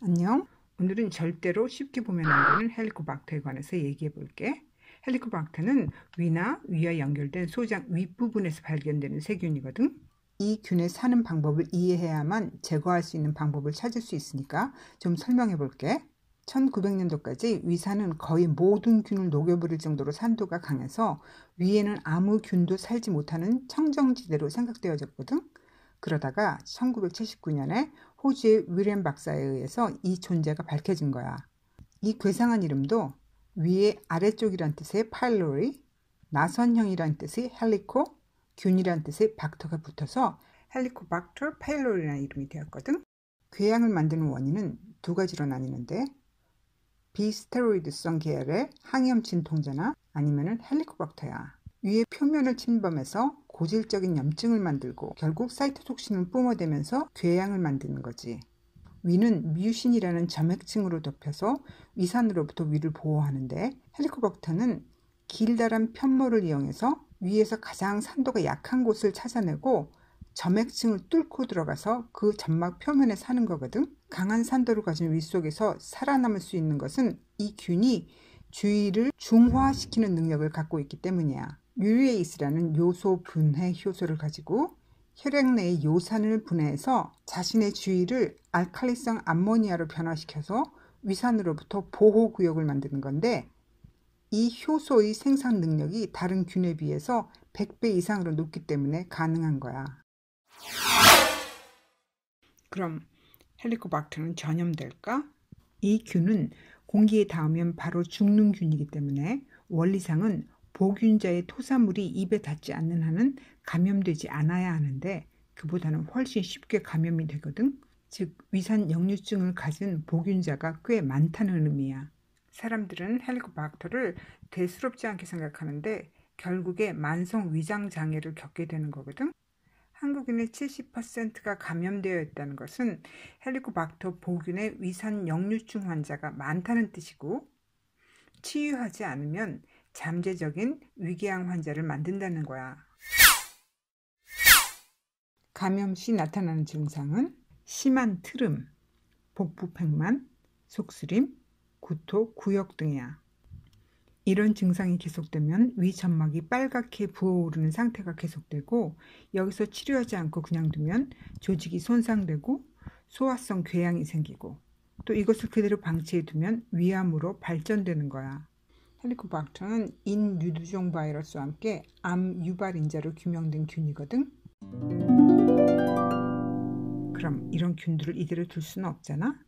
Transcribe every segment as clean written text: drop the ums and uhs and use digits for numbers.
안녕. 오늘은 절대로 쉽게 보면 안 되는 헬리코박터에 관해서 얘기해 볼게. 헬리코박터는 위나 위와 연결된 소장 윗부분에서 발견되는 세균이거든. 이 균의 사는 방법을 이해해야만 제거할 수 있는 방법을 찾을 수 있으니까 좀 설명해 볼게. 1900년도까지 위산은 거의 모든 균을 녹여버릴 정도로 산도가 강해서 위에는 아무 균도 살지 못하는 청정지대로 생각되어졌거든. 그러다가 1979년에 호주의 위렌 박사에 의해서 이 존재가 밝혀진 거야. 이 괴상한 이름도 위의 아래쪽이란 뜻의 파일로리, 나선형이란 뜻의 헬리코, 균이란 뜻의 박터가 붙어서 헬리코박터 파일로리라는 이름이 되었거든. 궤양을 만드는 원인은 두 가지로 나뉘는데 비스테로이드성 계열의 항염 진통제나 아니면 헬리코박터야. 위의 표면을 침범해서 고질적인 염증을 만들고 결국 사이토톡신을 뿜어대면서 궤양을 만드는 거지. 위는 뮤신이라는 점액층으로 덮여서 위산으로부터 위를 보호하는데 헬리코박터는 길다란 편모를 이용해서 위에서 가장 산도가 약한 곳을 찾아내고 점액층을 뚫고 들어가서 그 점막 표면에 사는 거거든. 강한 산도를 가진 위 속에서 살아남을 수 있는 것은 이 균이 주위를 중화시키는 능력을 갖고 있기 때문이야. 뮤리에이스라는 요소 분해 효소를 가지고 혈액 내의 요산을 분해해서 자신의 주위를 알칼리성 암모니아로 변화시켜서 위산으로부터 보호구역을 만드는 건데 이 효소의 생산 능력이 다른 균에 비해서 100배 이상으로 높기 때문에 가능한 거야. 그럼 헬리코박터는 전염될까? 이 균은 공기에 닿으면 바로 죽는 균이기 때문에 원리상은 보균자의 토사물이 입에 닿지 않는 한은 감염되지 않아야 하는데 그보다는 훨씬 쉽게 감염이 되거든. 즉 위산 역류증을 가진 보균자가 꽤 많다는 의미야. 사람들은 헬리코박터를 대수롭지 않게 생각하는데 결국에 만성 위장 장애를 겪게 되는 거거든. 한국인의 70%가 감염되어 있다는 것은 헬리코박터 보균의 위산 역류증 환자가 많다는 뜻이고 치유하지 않으면 잠재적인 위궤양 환자를 만든다는 거야. 감염 시 나타나는 증상은 심한 트름, 복부 팽만, 속쓰림, 구토, 구역 등이야. 이런 증상이 계속되면 위 점막이 빨갛게 부어오르는 상태가 계속되고 여기서 치료하지 않고 그냥 두면 조직이 손상되고 소화성 궤양이 생기고 또 이것을 그대로 방치해 두면 위암으로 발전되는 거야. 헬리코박터는 인유두종 바이러스와 함께 암 유발 인자로 규명된 균이거든. 그럼 이런 균들을 이대로 둘 수는 없잖아.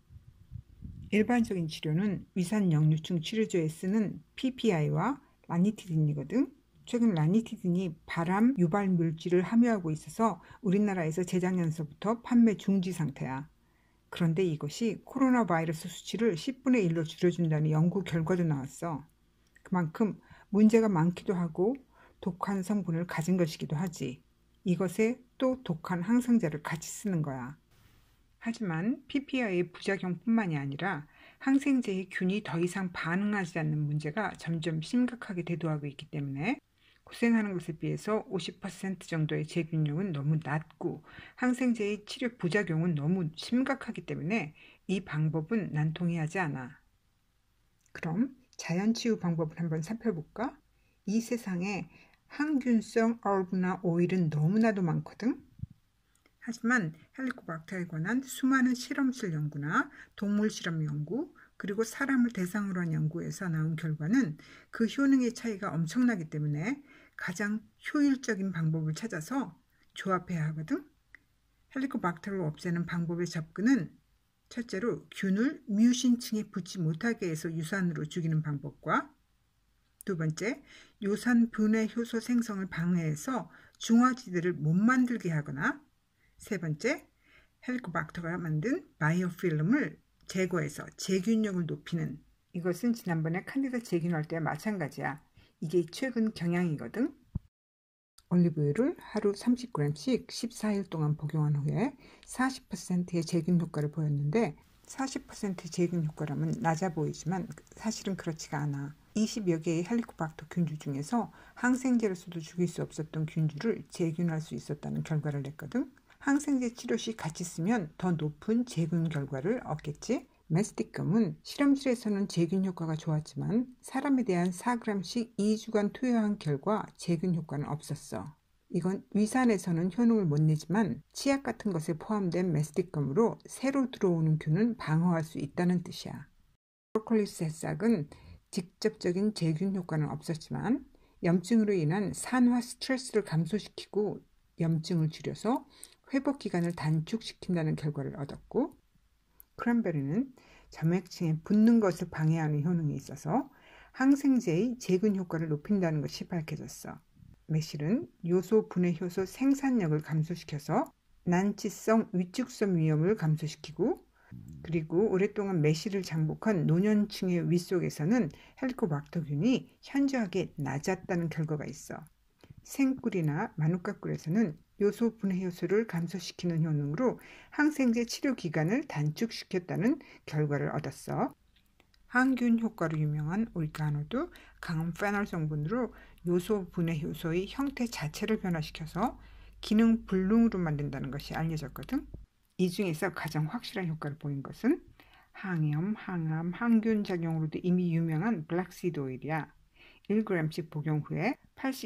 일반적인 치료는 위산 역류증 치료제에 쓰는 PPI와 라니티딘이거든. 최근 라니티딘이 발암 유발 물질을 함유하고 있어서 우리나라에서 재작년서부터 판매 중지 상태야. 그런데 이것이 코로나 바이러스 수치를 10분의 1로 줄여준다는 연구 결과도 나왔어. 그만큼 문제가 많기도 하고 독한 성분을 가진 것이기도 하지. 이것에 또 독한 항생제를 같이 쓰는 거야. 하지만 PPI의 부작용뿐만이 아니라 항생제의 균이 더 이상 반응하지 않는 문제가 점점 심각하게 대두하고 있기 때문에 고생하는 것에 비해서 50% 정도의 제균력은 너무 낮고 항생제의 치료 부작용은 너무 심각하기 때문에 이 방법은 난 동의하지 않아. 그럼 자연치유 방법을 한번 살펴볼까? 이 세상에 항균성 얼브나 오일은 너무나도 많거든. 하지만 헬리코박터에 관한 수많은 실험실 연구나 동물 실험 연구 그리고 사람을 대상으로 한 연구에서 나온 결과는 그 효능의 차이가 엄청나기 때문에 가장 효율적인 방법을 찾아서 조합해야 하거든. 헬리코박터를 없애는 방법의 접근은 첫째로 균을 뮤신층에 붙지 못하게 해서 유산으로 죽이는 방법과 두 번째, 요산 분해 효소 생성을 방해해서 중화지대를 못 만들게 하거나 세 번째, 헬리코박터가 만든 바이오필름을 제거해서 제균력을 높이는 이것은 지난번에 칸디다 제균할 때와 마찬가지야. 이게 최근 경향이거든. 올리브유를 하루 30g씩 14일 동안 복용한 후에 40%의 제균 효과를 보였는데 40%의 제균 효과라면 낮아 보이지만 사실은 그렇지가 않아. 20여 개의 헬리코박터 균주 중에서 항생제로서도 죽일 수 없었던 균주를 제균할 수 있었다는 결과를 냈거든. 항생제 치료 시 같이 쓰면 더 높은 제균 결과를 얻겠지? 메스티금은 실험실에서는 제균 효과가 좋았지만 사람에 대한 4g씩 2주간 투여한 결과 제균 효과는 없었어. 이건 위산에서는 효능을 못 내지만 치약 같은 것에 포함된 메스티금으로 새로 들어오는 균은 방어할 수 있다는 뜻이야. 브로콜리 새싹은 직접적인 제균 효과는 없었지만 염증으로 인한 산화 스트레스를 감소시키고 염증을 줄여서 회복 기간을 단축시킨다는 결과를 얻었고, 크랜베리는 점액층에 붙는 것을 방해하는 효능이 있어서 항생제의 제균 효과를 높인다는 것이 밝혀졌어. 매실은 요소 분해 효소 생산력을 감소시켜서 난치성 위축성 위험을 감소시키고, 그리고 오랫동안 매실을 장복한 노년층의 위 속에서는 헬리코박터균이 현저하게 낮았다는 결과가 있어. 생꿀이나 마누카꿀에서는 요소 분해 효소를 감소시키는 효능으로 항생제 치료 기간을 단축시켰다는 결과를 얻었어. 항균 효과로 유명한 오리가노도 강한 페놀 성분으로 요소 분해 효소의 형태 자체를 변화시켜서 기능 불능으로 만든다는 것이 알려졌거든. 이 중에서 가장 확실한 효과를 보인 것은 항염, 항암, 항균 작용으로도 이미 유명한 블랙시드 오일이야. 1g씩 복용 후에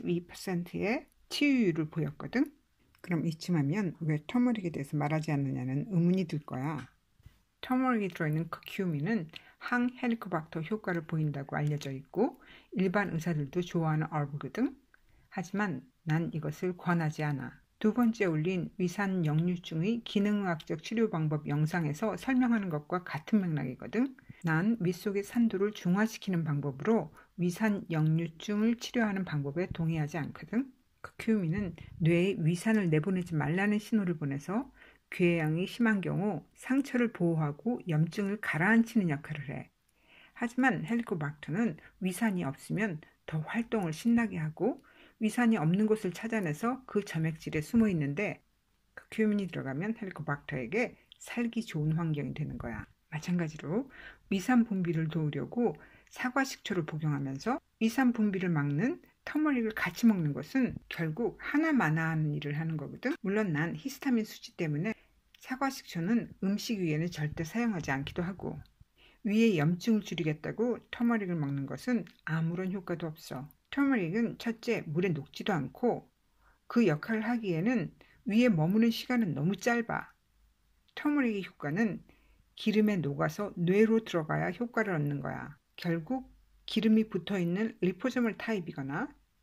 82%의 치유율을 보였거든. 그럼 이쯤 하면 왜 터머릭에 대해서 말하지 않느냐는 의문이 들 거야. 터머릭이 들어있는 커큐민은 항헬리코박터 효과를 보인다고 알려져 있고 일반 의사들도 좋아하는 얼브거든. 하지만 난 이것을 권하지 않아. 두 번째 올린 위산 역류증의 기능의학적 치료 방법 영상에서 설명하는 것과 같은 맥락이거든. 난 윗속의 산도를 중화시키는 방법으로 위산 역류증을 치료하는 방법에 동의하지 않거든. 커큐민은 뇌에 위산을 내보내지 말라는 신호를 보내서 궤양이 심한 경우 상처를 보호하고 염증을 가라앉히는 역할을 해. 하지만 헬리코박터는 위산이 없으면 더 활동을 신나게 하고 위산이 없는 곳을 찾아내서 그 점액질에 숨어 있는데 커큐민이 들어가면 헬리코박터에게 살기 좋은 환경이 되는 거야. 마찬가지로 위산 분비를 도우려고 사과 식초를 복용하면서 위산 분비를 막는 터머릭을 같이 먹는 것은 결국 하나마나하는 일을 하는 거거든. 물론 난 히스타민 수치 때문에 사과 식초는 음식 위에는 절대 사용하지 않기도 하고, 위에 염증을 줄이겠다고 터머릭을 먹는 것은 아무런 효과도 없어. 터머릭은 첫째 물에 녹지도 않고 그 역할을 하기에는 위에 머무는 시간은 너무 짧아. 터머릭의 효과는 기름에 녹아서 뇌로 들어가야 효과를 얻는 거야. 결국 기름이 붙어있는 리포소멀 타입이거나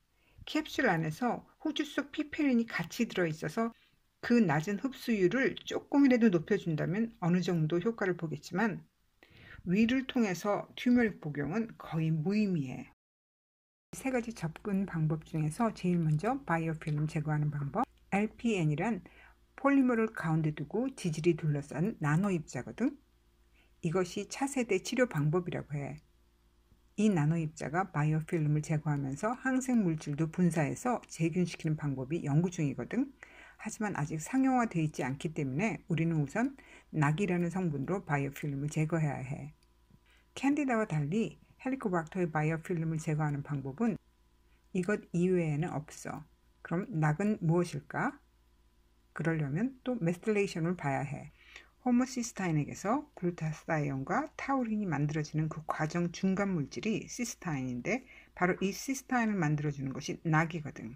캡슐 안에서 호주 속 피페린이 같이 들어있어서 그 낮은 흡수율을 조금이라도 높여준다면 어느 정도 효과를 보겠지만 위를 통해서 튜머릭 복용은 거의 무의미해. 세 가지 접근 방법 중에서 제일 먼저 바이오필름 제거하는 방법. LPN이란 폴리머를 가운데 두고 지질이 둘러싼 나노 입자거든. 이것이 차세대 치료 방법이라고 해. 이 나노 입자가 바이오필름을 제거하면서 항생 물질도 분사해서 재균시키는 방법이 연구 중이거든. 하지만 아직 상용화되어 있지 않기 때문에 우리는 우선 낙이라는 성분으로 바이오필름을 제거해야 해. 캔디다와 달리 헬리코박터의 바이오필름을 제거하는 방법은 이것 이외에는 없어. 그럼 낙은 무엇일까? 그러려면 또 메틸레이션을 봐야 해. 호모시스타인에게서 글루타사이온과 타우린이 만들어지는 그 과정 중간 물질이 시스타인인데 바로 이 시스타인을 만들어주는 것이 낙이거든.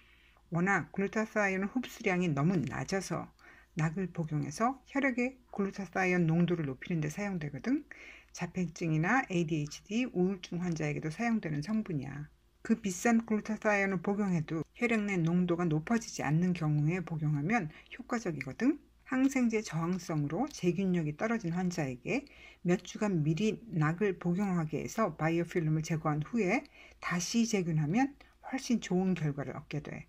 워낙 글루타사이온 흡수량이 너무 낮아서 낙을 복용해서 혈액의 글루타사이온 농도를 높이는 데 사용되거든. 자폐증이나 ADHD, 우울증 환자에게도 사용되는 성분이야. 그 비싼 글루타사이온을 복용해도 혈액 내 농도가 높아지지 않는 경우에 복용하면 효과적이거든. 항생제 저항성으로 제균력이 떨어진 환자에게 몇 주간 미리 낙을 복용하게 해서 바이오필름을 제거한 후에 다시 제균하면 훨씬 좋은 결과를 얻게 돼.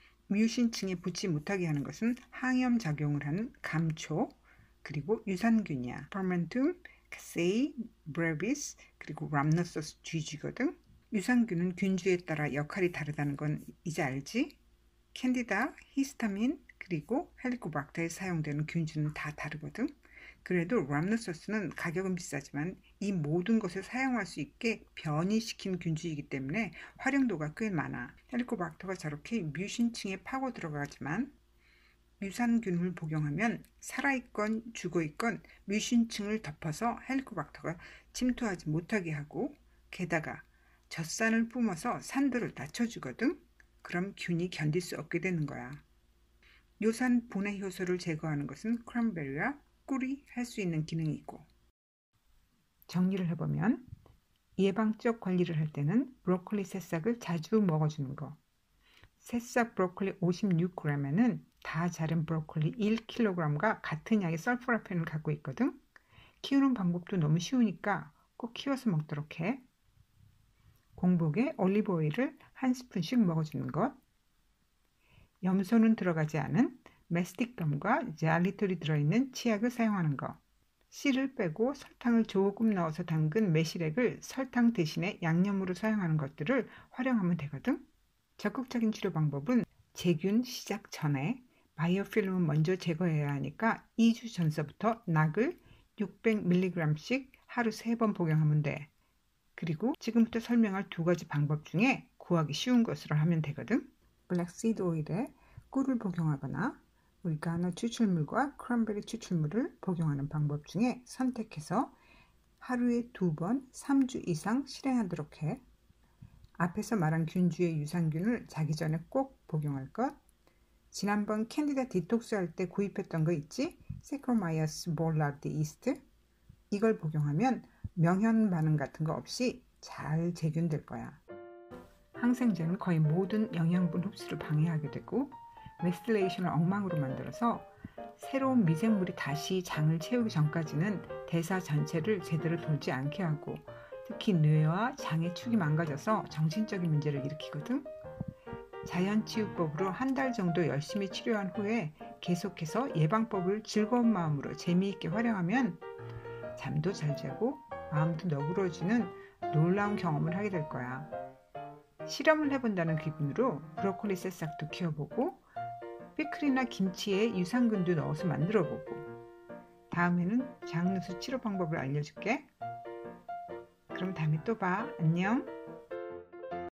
뮤신층에 붙지 못하게 하는 것은 항염 작용을 하는 감초, 그리고 유산균이야. 퍼멘툼, 카세이, 브레비스, 그리고 람노소스 GG거든. 유산균은 균주에 따라 역할이 다르다는 건 이제 알지? 캔디다, 히스타민, 그리고 헬리코박터에 사용되는 균주는 다 다르거든. 그래도 람노소스는 가격은 비싸지만 이 모든 것을 사용할 수 있게 변이시킨 균주이기 때문에 활용도가 꽤 많아. 헬리코박터가 저렇게 뮤신층에 파고 들어가지만 유산균을 복용하면 살아있건 죽어있건 뮤신층을 덮어서 헬리코박터가 침투하지 못하게 하고, 게다가 젖산을 뿜어서 산도를 낮춰주거든. 그럼 균이 견딜 수 없게 되는 거야. 요산 분해 효소를 제거하는 것은 크랜베리와 꿀이 할 수 있는 기능이 있고. 정리를 해보면 예방적 관리를 할 때는 브로콜리 새싹을 자주 먹어주는 거. 새싹 브로콜리 56g에는 다 자른 브로콜리 1kg과 같은 양의 설포라펜을 갖고 있거든. 키우는 방법도 너무 쉬우니까 꼭 키워서 먹도록 해. 공복에 올리브 오일을 한 스푼씩 먹어주는 것. 염소는 들어가지 않은 메스틱감과 잘리톨이 들어있는 치약을 사용하는 것. 씨를 빼고 설탕을 조금 넣어서 담근 매실액을 설탕 대신에 양념으로 사용하는 것들을 활용하면 되거든. 적극적인 치료 방법은 제균 시작 전에 바이오필름을 먼저 제거해야 하니까 2주 전서부터 낙을 600mg씩 하루 3번 복용하면 돼. 그리고 지금부터 설명할 2가지 방법 중에 구하기 쉬운 것으로 하면 되거든. 블랙시드 오일에 꿀을 복용하거나 오리가노 추출물과 크랜베리 추출물을 복용하는 방법 중에 선택해서 하루에 2번 3주 이상 실행하도록 해. 앞에서 말한 균주의 유산균을 자기 전에 꼭 복용할 것. 지난번 캔디다 디톡스 할 때 구입했던 거 있지? 세크로마이어스 볼라르디 이스트. 이걸 복용하면 명현 반응 같은 거 없이 잘 제균될 거야. 항생제는 거의 모든 영양분 흡수를 방해하게 되고 메스틸레이션을 엉망으로 만들어서 새로운 미생물이 다시 장을 채우기 전까지는 대사 전체를 제대로 돌지 않게 하고, 특히 뇌와 장의 축이 망가져서 정신적인 문제를 일으키거든. 자연치유법으로 한 달 정도 열심히 치료한 후에 계속해서 예방법을 즐거운 마음으로 재미있게 활용하면 잠도 잘 자고 마음도 너그러지는 놀라운 경험을 하게 될 거야. 실험을 해본다는 기분으로 브로콜리 새싹도 키워보고 피클이나 김치에 유산균도 넣어서 만들어보고, 다음에는 장누수 치료 방법을 알려줄게. 그럼 다음에 또 봐. 안녕.